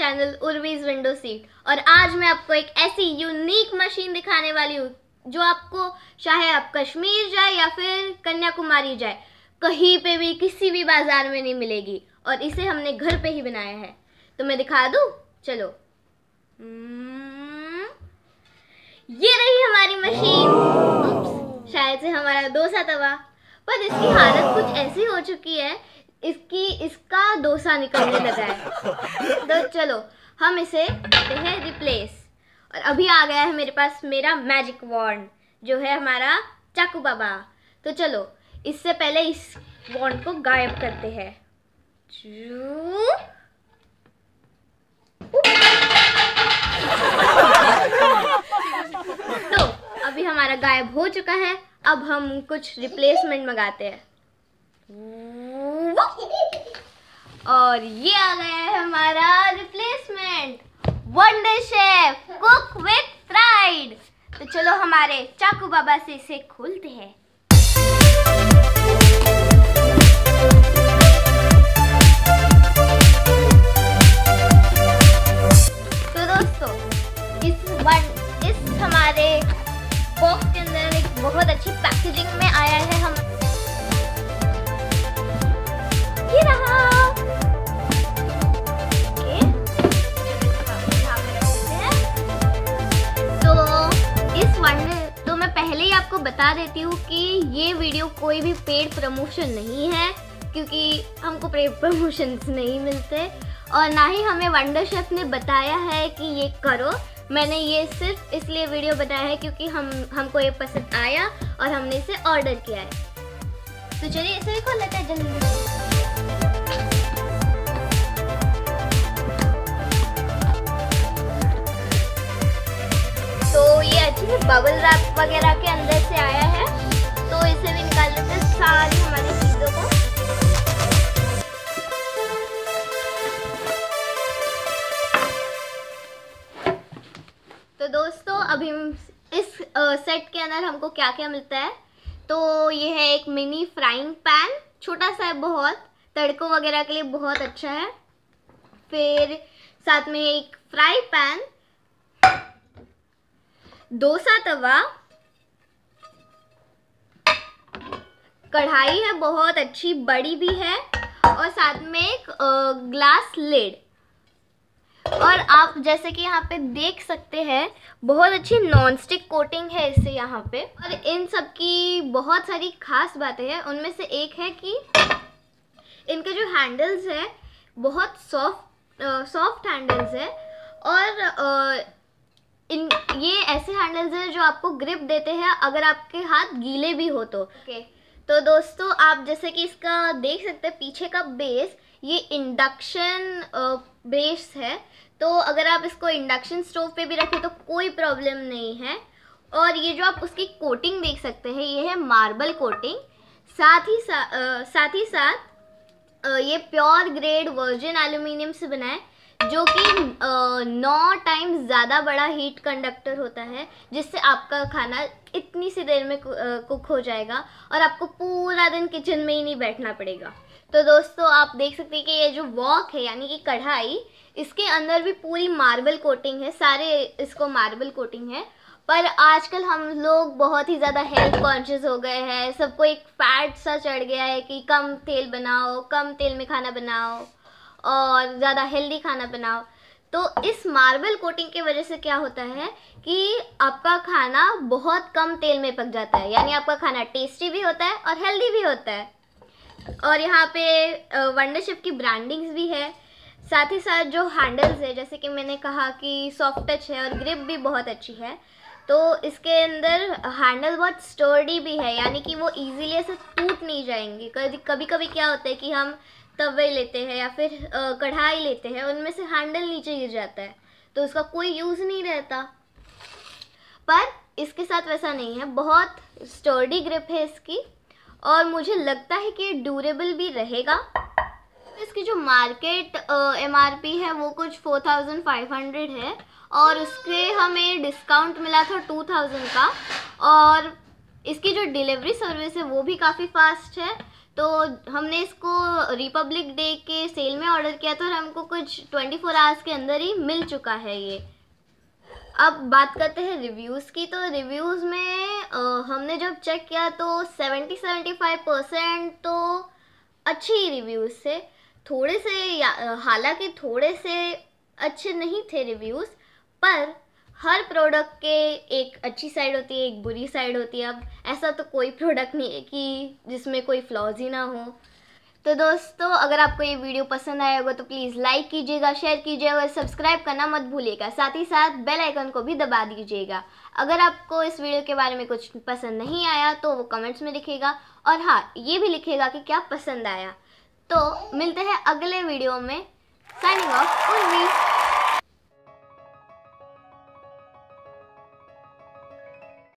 Channel उर्वीज window seat. और आज मैं आपको एक ऐसी यूनिक मशीन दिखाने वाली हूँ जो आपको चाहे आप कश्मीर जाए या फिर कन्याकुमारी जाए, कहीं पे भी किसी भी बाजार में नहीं मिलेगी। और इसे हमने घर पे ही बनाया है, तो मैं दिखा दूँ, चलो। ये रही हमारी मशीन। शायद से हमारा डोसा तवा, पर इसकी हालत कुछ ऐसी हो चुकी है, इसका डोसा निकलने लगा है। तो चलो हम इसे करते हैं रिप्लेस। और अभी आ गया है मेरे पास मेरा मैजिक वॉन्ड, जो है हमारा चाकू बाबा। तो चलो इससे पहले इस वॉन्ड को गायब करते हैं। तो अभी हमारा गायब हो चुका है। अब हम कुछ रिप्लेसमेंट मंगाते हैं। और ये आ गया है हमारा replacement, wonder chef cook with pride. तो चलो हमारे चाकू बाबा से इसे खोलते हैं। तो दोस्तों इस हमारे बॉक्स के अंदर एक बहुत अच्छी पैकेजिंग में आया है। हम ये रहा। तो मैं पहले ही आपको बता देती हूँ कि ये वीडियो कोई भी पेड प्रमोशन नहीं है, क्योंकि हमको पेड प्रमोशंस नहीं मिलते और ना ही हमें वंडर शेफ ने बताया है कि ये करो। मैंने ये सिर्फ इसलिए वीडियो बनाया है क्योंकि हमको ये पसंद आया और हमने इसे ऑर्डर किया है। तो चलिए इसे भी खोल लेते हैं जल्दी। तो ये अच्छे से बबल रैप वगैरह के अंदर से आया है, तो इसे भी निकाल लेते हैं सारी हमारी चीज़ों को। तो दोस्तों अभी इस सेट के अंदर हमको क्या क्या मिलता है। तो ये है एक मिनी फ्राइंग पैन, छोटा सा है बहुत, तड़कों वगैरह के लिए बहुत अच्छा है। फिर साथ में एक फ्राई पैन, डोसा तवा, कढ़ाई है बहुत अच्छी, बड़ी भी है, और साथ में एक ग्लास लिड। और आप जैसे कि यहाँ पे देख सकते हैं बहुत अच्छी नॉनस्टिक कोटिंग है इससे यहाँ पे। और इन सब की बहुत सारी खास बातें हैं। उनमें से एक है कि इनके जो हैंडल्स है बहुत सॉफ्ट हैंडल्स है। और ये ऐसे हैंडल्स हैं जो आपको ग्रिप देते हैं अगर आपके हाथ गीले भी हो तो। तो दोस्तों आप जैसे कि इसका देख सकते हैं पीछे का बेस, ये इंडक्शन बेस है। तो अगर आप इसको इंडक्शन स्टोव पे भी रखें तो कोई प्रॉब्लम नहीं है। और ये जो आप उसकी कोटिंग देख सकते हैं, ये है मार्बल कोटिंग। साथ ही साथ ये प्योर ग्रेड वर्जिन एल्यूमिनियम से बना है, जो कि 9 टाइम्स ज़्यादा बड़ा हीट कंडक्टर होता है, जिससे आपका खाना इतनी सी देर में कुक हो जाएगा और आपको पूरा दिन किचन में ही नहीं बैठना पड़ेगा। तो दोस्तों आप देख सकते हैं कि ये जो वॉक है यानी कि कढ़ाई, इसके अंदर भी पूरी मार्बल कोटिंग है, सारे इसको मार्बल कोटिंग है। पर आजकल हम लोग बहुत ही ज़्यादा हेल्थ कॉन्शियस हो गए हैं, सबको एक फैट सा चढ़ गया है कि कम तेल बनाओ, कम तेल में खाना बनाओ और ज़्यादा हेल्दी खाना बनाओ। तो इस मार्बल कोटिंग की वजह से क्या होता है कि आपका खाना बहुत कम तेल में पक जाता है, यानी आपका खाना टेस्टी भी होता है और हेल्दी भी होता है। और यहाँ पे वंडर शेफ की ब्रांडिंग्स भी है। साथ ही साथ जो हैंडल्स है, जैसे कि मैंने कहा कि सॉफ्ट टच है और ग्रिप भी बहुत अच्छी है। तो इसके अंदर हैंडल बहुत स्टर्डी भी है, यानी कि वो इजीली ऐसे टूट नहीं जाएंगे। कभी कभी क्या होता है कि हम तवे लेते हैं या फिर कढ़ाई लेते हैं, उनमें से हैंडल नीचे गिर जाता है तो उसका कोई यूज़ नहीं रहता। पर इसके साथ वैसा नहीं है, बहुत स्टर्डी ग्रिप है इसकी और मुझे लगता है कि ड्यूरेबल भी रहेगा। इसकी जो मार्केट MRP है वो कुछ 4500 है और उसके हमें डिस्काउंट मिला था 2000 का। और इसकी जो डिलीवरी सर्विस है वो भी काफ़ी फास्ट है। तो हमने इसको रिपब्लिक डे के सेल में ऑर्डर किया था और हमको कुछ 24 आवर्स के अंदर ही मिल चुका है ये। अब बात करते हैं रिव्यूज़ की। तो रिव्यूज़ में हमने जब चेक किया तो 70-75% तो अच्छे ही रिव्यूज़ थे। थोड़े से हालांकि थोड़े से अच्छे नहीं थे रिव्यूज़, पर हर प्रोडक्ट के एक अच्छी साइड होती है, एक बुरी साइड होती है। अब ऐसा तो कोई प्रोडक्ट नहीं है कि जिसमें कोई फ्लॉज ही ना हो। तो दोस्तों, अगर आपको ये वीडियो पसंद आया होगा तो प्लीज़ लाइक कीजिएगा, शेयर कीजिएगा और सब्सक्राइब करना मत भूलिएगा। साथ ही साथ बेल आइकन को भी दबा दीजिएगा। अगर आपको इस वीडियो के बारे में कुछ पसंद नहीं आया तो वो कमेंट्स में लिखिएगा, और हाँ, ये भी लिखिएगा कि क्या पसंद आया। तो मिलते हैं अगले वीडियो में। Signing off, Urvi.